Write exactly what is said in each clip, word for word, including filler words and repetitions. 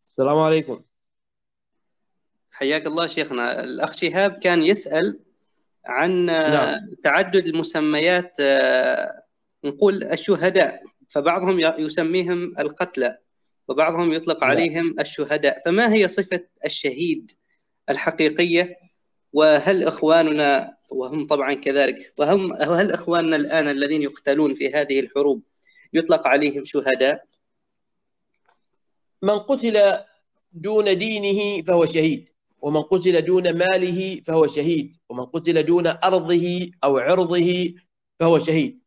السلام عليكم. حياك الله شيخنا. الأخ شهاب كان يسأل عن نعم. آه، تعدد المسميات، آه، نقول الشهداء، فبعضهم ي- يسميهم القتلى وبعضهم يطلق نعم. عليهم الشهداء، فما هي صفة الشهيد الحقيقية؟ وهل إخواننا وهم طبعا كذلك، وهم هل إخواننا الآن الذين يقتلون في هذه الحروب يطلق عليهم شهداء؟ من قتل دون دينه فهو شهيد، ومن قتل دون ماله فهو شهيد، ومن قتل دون أرضه أو عرضه فهو شهيد.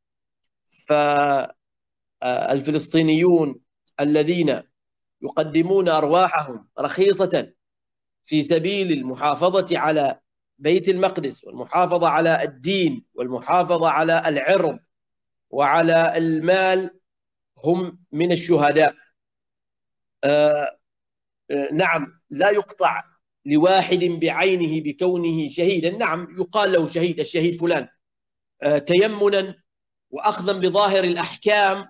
فالفلسطينيون الذين يقدمون أرواحهم رخيصة في سبيل المحافظة على بيت المقدس والمحافظة على الدين والمحافظة على العرض وعلى المال هم من الشهداء. آه، آه، نعم، لا يقطع لواحد بعينه بكونه شهيدا. نعم، يقال له شهيد، الشهيد فلان، آه، تيمنا وأخذا بظاهر الأحكام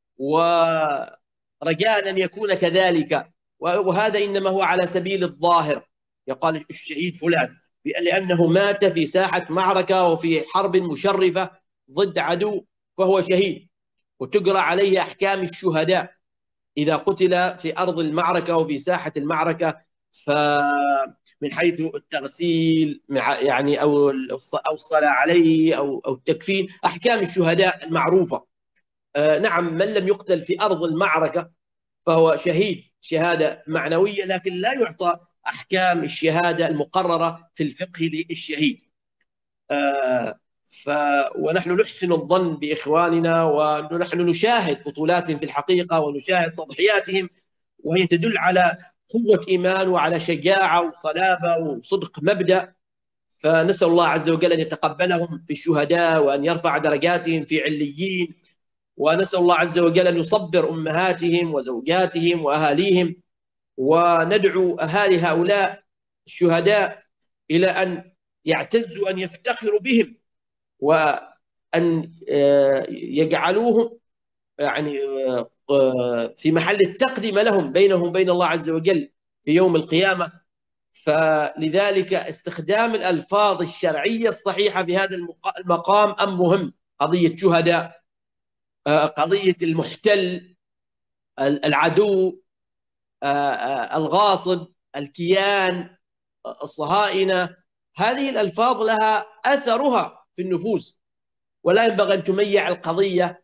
ورجاء أن يكون كذلك، وهذا إنما هو على سبيل الظاهر. يقال الشهيد فلان لأنه مات في ساحة معركة وفي حرب مشرفة ضد عدو فهو شهيد، وتقرأ عليه أحكام الشهداء إذا قتل في أرض المعركة وفي ساحة المعركة. فمن حيث التغسيل يعني أو أو الصلاة عليه أو أو التكفين، أحكام الشهداء المعروفة. آه نعم، من لم يقتل في أرض المعركة فهو شهيد شهادة معنوية، لكن لا يعطى أحكام الشهادة المقررة في الفقه للشهيد. آه ف ونحن نحسن الظن بإخواننا، ونحن نشاهد بطولاتهم في الحقيقة ونشاهد تضحياتهم، وهي تدل على قوة إيمان وعلى شجاعة وصلابة وصدق مبدأ. فنسأل الله عز وجل أن يتقبلهم في الشهداء وأن يرفع درجاتهم في عليين، ونسأل الله عز وجل أن يصبر أمهاتهم وزوجاتهم وأهاليهم، وندعو أهالي هؤلاء الشهداء إلى أن يعتزوا، أن يفتخروا بهم، وأن يجعلوهم يعني في محل التقدمة لهم بينهم وبين الله عز وجل في يوم القيامة. فلذلك استخدام الألفاظ الشرعية الصحيحة في هذا المقام أمر مهم. قضية شهداء، قضية المحتل، العدو، الغاصب، الكيان، الصهاينة، هذه الألفاظ لها أثرها في النفوس، ولا ينبغي أن تميع القضية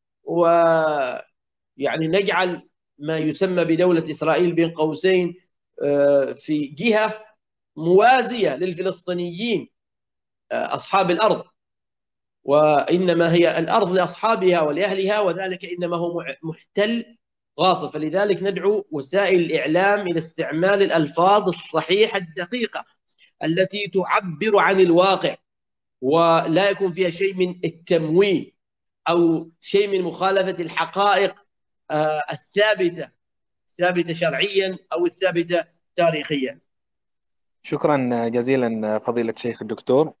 ويعني نجعل ما يسمى بدولة إسرائيل بين قوسين في جهة موازية للفلسطينيين أصحاب الأرض، وإنما هي الأرض لأصحابها ولأهلها، وذلك إنما هو محتل غاصب. فلذلك ندعو وسائل الإعلام إلى استعمال الألفاظ الصحيحة الدقيقة التي تعبر عن الواقع، ولا يكون فيها شيء من التمويه أو شيء من مخالفة الحقائق الثابتة الثابتة شرعيا أو الثابتة تاريخيا. شكرا جزيلا فضيلة الشيخ الدكتور.